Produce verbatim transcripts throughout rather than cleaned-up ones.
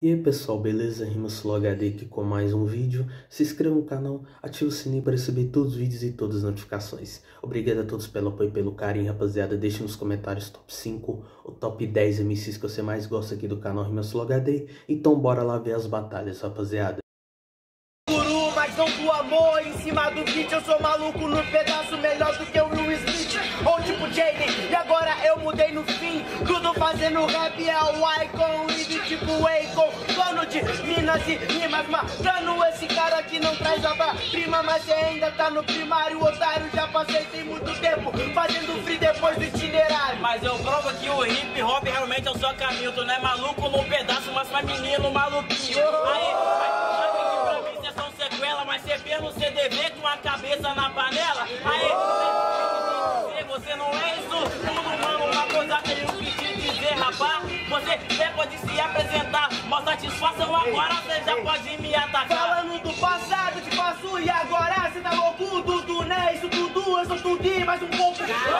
E aí pessoal, beleza? RimaSloHD aqui com mais um vídeo. Se inscreva no canal, ative o sininho para receber todos os vídeos e todas as notificações. Obrigado a todos pelo apoio e pelo carinho, rapaziada. Deixe nos comentários top cinco ou top dez M Cs que você mais gosta aqui do canal RimaSloHD. Então bora lá ver as batalhas, rapaziada. Guru, mas não do amor em cima do beat. Eu sou maluco no pedaço, melhor do que o Will Smith ou tipo Jaden. E agora eu mudei no fim, tudo fazendo rap é o Icon e de tipo Akon. Dono de minas e rimas, matando esse cara que não traz obra-prima. Mas você ainda tá no primário, otário. Já passei tem muito tempo fazendo free depois do itinerário. Mas eu provo que o hip hop realmente é o seu caminho. Tu não é maluco num pedaço, mas pra menino maluquinho. Aí, mas sabe que pra mim cê são sequela, mas cê vê no C D V com a cabeça na panela. Aí, você não é isso tudo, mano. Uma coisa que eu quis te dizer, rapaz. Você até pode se apresentar, mas satisfação agora você já pode me atacar. Falando do passado, te faço e agora cê tá louco, Dudu, né? Isso tudo, eu sou tudo e mais um pouco.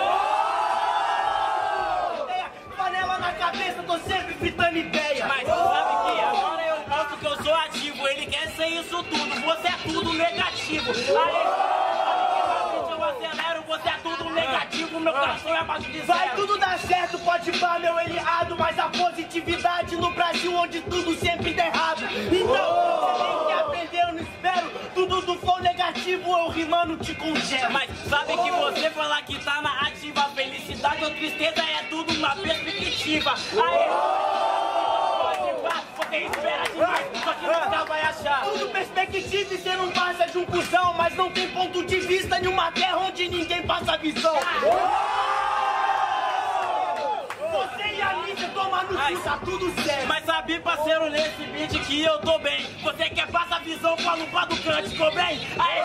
Panela na cabeça, tô sempre fritando ideia. Mas sabe que agora eu mostro que eu sou ativo. Ele quer ser isso tudo, você é tudo negativo. Aí, eu acelero, você é tudo negativo. Meu coração é abaixo de zero. Vai tudo dar certo, pode pá, meu eliado. Mas a positividade no Brasil onde tudo sempre dá errado. Então, você tem que aprender, eu não espero. Tudo do flow negativo, eu rimando te congelo. Mas sabe que você falar que tá na ativa, felicidade ou tristeza é tudo uma perspectiva. Aí, pode pá, você espera demais, só que nunca vai achar. Tudo perspectiva e cê não passa de um cuzão. Mas não tem ponto de vista em uma terra onde ninguém passa visão. Você e a mídia tomar no cu, tá tudo certo. Mas sabe, parceiro, nesse beat que eu tô bem. Você quer passar visão com a lupa do canto, ficou bem? Aí,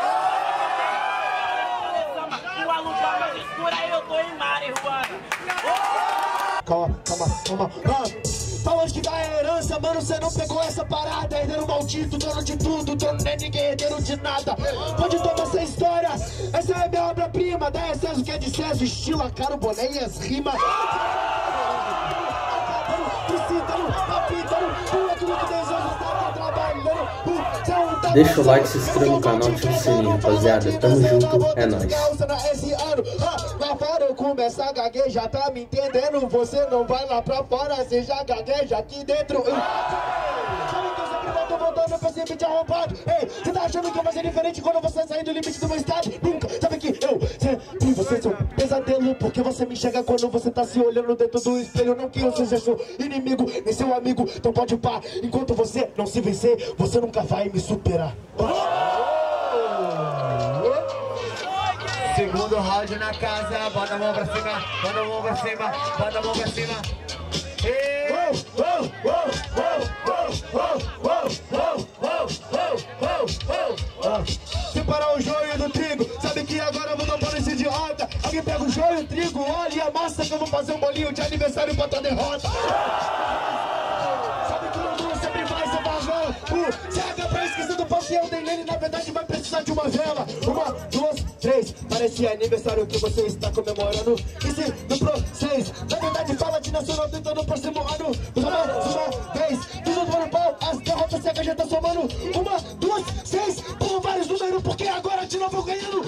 com a lupa mais escura eu tô em marihuana. Calma, calma, calma. Ah. Pra onde que vai a herança, mano? Cê não pegou essa parada. Herdeiro maldito, dono de tudo, dono não é ninguém, herdeiro de nada. Pode tomar essa história, essa é minha obra-prima. Dá excesso que é de César, estilo, a cara, o boné e as rimas. Deixa o like, se inscreva no canal, ative o sininho, rapaziada. Tamo junto, é nóis. Lá fora eu começo a gaguejar, tá me entendendo? Você não vai lá pra fora, você já gagueja aqui dentro. Sabe que eu sempre volto voltando pra esse beat arrombado. Ei, você tá achando que eu vou ser diferente quando você sair do limite do meu estado? Nunca, sabe que eu sempre você seu pesadelo. Porque você me enxerga quando você tá se olhando dentro do espelho. Não que eu seja seu inimigo, nem seu amigo. Então pode pá, enquanto você não se vencer, você nunca vai me superar. Segundo round na casa, bota a mão pra cima, bota a mão pra cima, bota a mão pra cima. Separar o joio do trigo, sabe que agora eu vou tomar esse idiota. Alguém pega o joio e o trigo, olha e a massa que eu vou fazer um bolinho de aniversário pra tua derrota. Sabe que o mundo sempre vai ser vagão. O C H pra esquecer do pau que eu dei nele, na verdade vai precisar de uma vela. Uma, duas, três, parece aniversário que você está comemorando. E se no pro seis, na verdade fala de nacional tentando no próximo ano. Uma, uma vez, tudo do ano pau, as derrotas C H já tá somando. Uma, duas, seis, por vários números, porque agora de novo eu ganhando.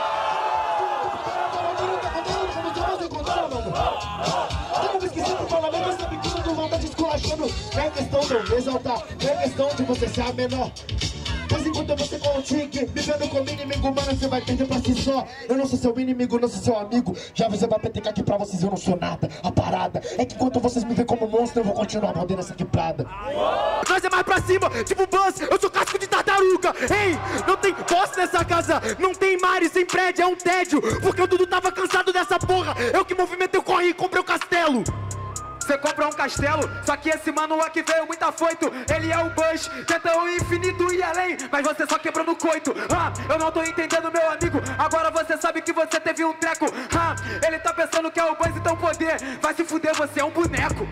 Não é questão de eu me exaltar, não é questão de você ser a menor. Mas enquanto você consiga vivendo como inimigo, mano, você vai perder pra si só. Eu não sou seu inimigo, não sou seu amigo. Já você vai petecar aqui pra vocês, eu não sou nada. A parada é que enquanto vocês me veem como monstro, eu vou continuar mordendo essa quebrada. Nós é mais pra cima, tipo Buzz, eu sou casco de tartaruga. Ei, não tem boss nessa casa, não tem mares sem prédio, é um tédio. Porque o Dudu tava cansado dessa porra. Eu que movimentei o corre e comprei o castelo. Você compra um castelo, só que esse mano aqui veio muito afoito. Ele é o Bush, tenta o infinito e além, mas você só quebrou no coito. Ah, eu não tô entendendo, meu amigo. Agora você sabe que você teve um treco. Ah, ele tá pensando que é o Buzz, então poder. Vai se fuder, você é um boneco.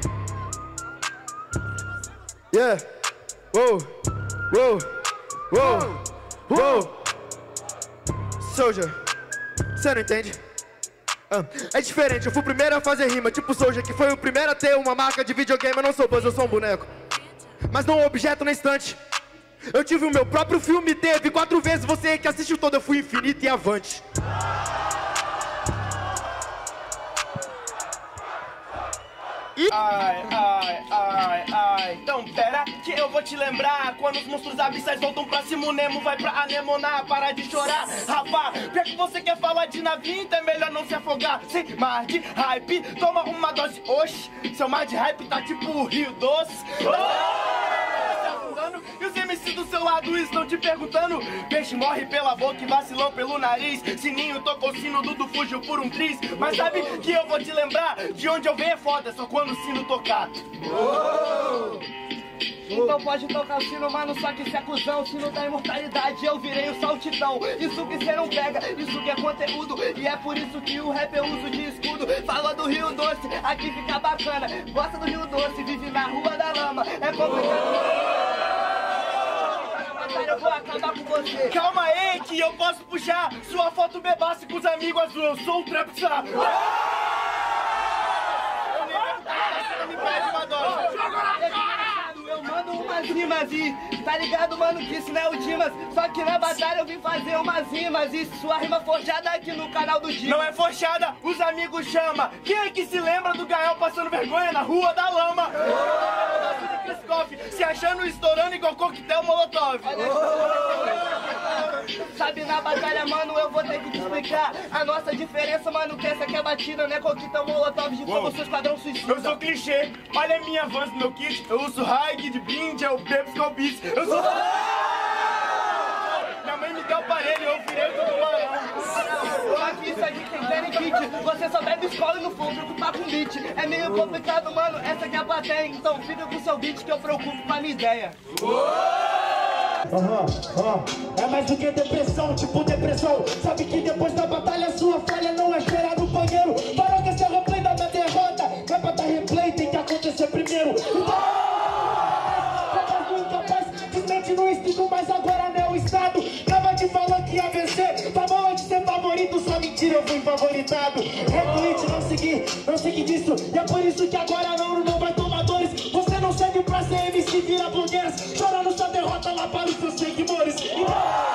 Yeah, wow, wow, wow, wow. Soldier, você não entende? Ah, é diferente, eu fui o primeiro a fazer rima, tipo Soulja, que foi o primeiro a ter uma marca de videogame. Eu não sou Buzz, eu sou um boneco. mas não objeto na estante. Eu tive o meu próprio filme, teve quatro vezes. Você que assistiu todo, eu fui infinito e avante. Ai, ai, ai, ai. Então pera que eu vou te lembrar. Quando os monstros abissais voltam pra cima, o Nemo vai pra anemonar. Para de chorar, rapá. Já que você quer falar de navio, então é melhor não se afogar. Sem mar de hype, toma uma dose. Oxi, seu mar de hype tá tipo o Rio Doce. E os M Cs do seu lado estão te perguntando. Peixe morre pela boca e vacilão pelo nariz. Sininho tocou o sino, Dudu fugiu por um triz. Mas sabe que eu vou te lembrar, de onde eu venho é foda, só quando o sino tocar. Oh! Então pode tocar o sino, mano, só que se é cuzão. Sino da imortalidade, eu virei o saltitão. Isso que cê não pega, isso que é conteúdo. E é por isso que o rap eu uso de escudo. Falou do Rio Doce, aqui fica bacana. Gosta do Rio Doce, vive na Rua da Lama. É complicado. Eu vou acabar com você. Calma aí que eu posso puxar sua foto bebaça com os amigos azul. Eu sou o Trapsar. Eu mando umas rimas e tá ligado, mano, que isso não é o Dimas. Só que na batalha eu vim fazer umas rimas. E sua rima forjada aqui no canal do Dimas. Não é forjada, os amigos chama. Quem é que se lembra do Gael passando vergonha na Rua da Lama? Se achando estourando igual coquetel molotov. Sabe, na batalha, mano, eu vou ter que te explicar a nossa diferença, mano, que essa aqui é batida, né? Coquetel molotov de fogo, seu esquadrão suicida. Eu sou clichê, olha a minha Vans no meu kit. Eu uso High de Blind, é o Peps com o Beats. Eu sou... Minha mãe me deu aparelho, eu virei todo marão. Aqui isso aqui tem Danny Kit. Você só bebe escola e não for preocupar com beat. É meio complicado, mano, essa aqui é a plateia. Então fica com o seu beat que eu preocupo com a minha ideia. Aham, aham. É mais do que depressão, tipo depressão. Sabe que depois da batalha sua falha não é esperar no banheiro. Parou que esse é o replay da minha derrota. Não é pra dar replay, tem que acontecer primeiro. Então... Desmente no instinto, mas agora não é o estado. Tava te falando que ia vencer. Tá bom de ser favorito, só mentira, eu fui favoritado. Retweet, não segui, não segui disso. E é por isso que agora não, não vai tomar dores. Você não serve pra ser M C, vira blogueiras. Chorando sua derrota lá para os seus seguidores. Então,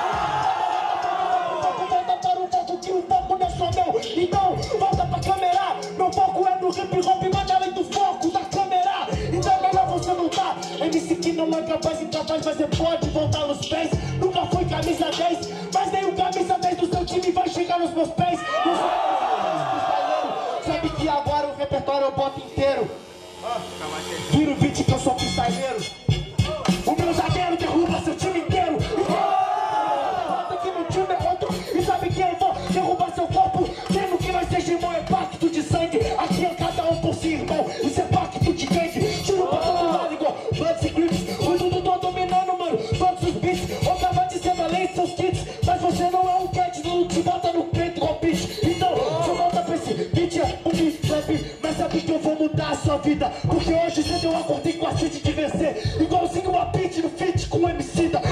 volta para o foco, que o foco não é só meu. Então, volta pra câmera. Meu foco é no hip hop, mas além do foco da câmera. Então é melhor você voltar. M C que não é capaz, incapaz, mas você pode voltar nos pés. Nunca foi camisa dez, mas nem o camisa dez do seu time vai chegar nos meus pés. Sabe que agora o repertório eu boto inteiro. Vira o beat que eu sou freestyleiro. O meu zagueiro derruba seu time inteiro. Volta que meu time é outro. E sabe que eu vou derrubar seu corpo. Mesmo que nós seja irmão, é pacto de sangue. Aqui é cada um por si, irmão. Isso é pacto de gangue. Tiro pra todo lado igual Bloods e Crips. O Dudu tô dominando, mano, todos os beats. Eu tava dizendo além de seus kits. Mas você não é um cat, não te bota no peito igual bitch. Então, você volta pra esse beat, é um beat rap. Mas sabe que eu vou mudar a sua vida. Porque hoje você deu acordei com a sede de vencer. Igualzinho uma beat no feat com o M C da.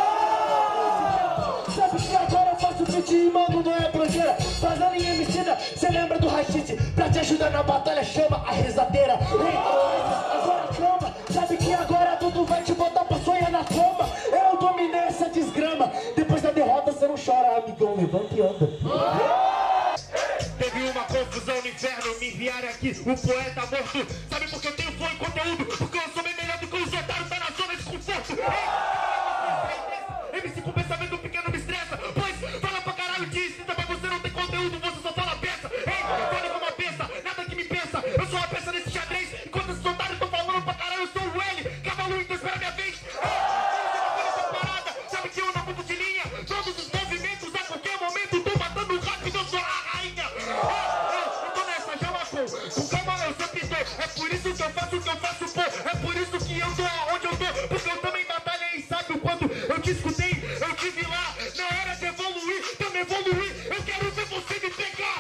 Sabe que agora eu faço feat e mano, não é blogueira. Fazendo em M C da, cê lembra do Rashid. Pra te ajudar na batalha chama a rezadeira. Ei, agora calma, sabe que agora tudo vai te botar pra sonhar na cama. Eu dominei essa desgrama. Depois da derrota cê não chora, amigão, levanta e anda. Teve uma confusão no inferno, me enviaram aqui, o poeta morto. Sabe por que eu tenho flow e conteúdo? Porque eu sou bem melhor do que os otários, tá na zona de conforto. M C com pensamento pequeno me estressa. Pois, fala pra caralho de incita, mas você não tem conteúdo, você só fala peça. Ei, fale como uma peça, nada que me pensa. Eu sou uma peça nesse xadrez, enquanto esses otários tão falando pra caralho, eu sou o L. Cavalo, então espera minha vez. Sabe que eu não mudo de linha, todos os movimentos a qualquer momento tô matando rápido, eu sou a rainha. Eu tô nessa, já marcou. Com calma eu sempre tô. É por isso que eu faço o que eu faço, pô. É por isso que eu tô aonde eu tô. Porque eu também batalhei, sabe o quanto eu te escutei? Eu tive lá na hora de evoluir. Também evoluir. Eu quero ver você me pegar.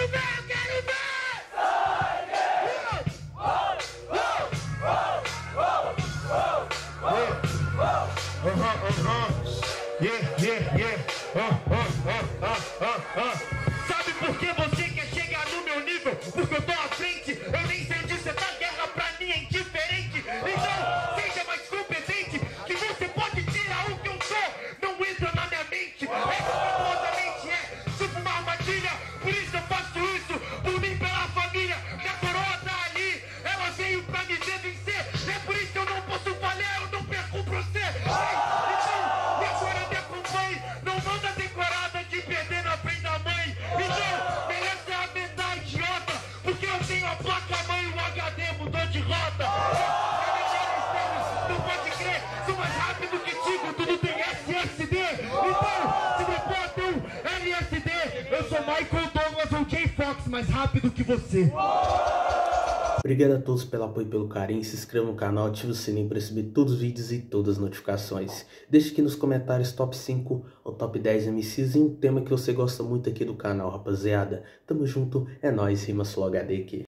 Whoa! aham, aham. Yeah, yeah, yeah. Ah, ah, ah, ah, ah, ah. Sabe por que você quer chegar no meu nível? Porque eu tô à frente. Eu nem sei onde você tá, guerra pra mim é indiferente. Então, seja mais competente, que você pode tirar o que eu sou. Não entra na minha mente. É famosamente é tipo uma armadilha. Por isso eu faço isso, por mim, pela família. Minha coroa tá ali, ela veio pra me ver vencer. É por isso que eu não posso falhar, eu não perco pra você. Não manda decorada de perder na frente da mãe. Então, merece arrebentar, idiota. Porque eu tenho a placa-mãe e o H D mudou de rota. Não pode crer, sou mais rápido que Tigo, tudo tem S S D. Então, se não pode ter um L S D, eu sou Michael Douglas ou Jay Fox, mais rápido que você. Obrigado a todos pelo apoio e pelo carinho, se inscreva no canal, ative o sininho para receber todos os vídeos e todas as notificações. Deixe aqui nos comentários top cinco ou top dez M Cs e um tema que você gosta muito aqui do canal, rapaziada. Tamo junto, é nóis, Rima Sul H D aqui.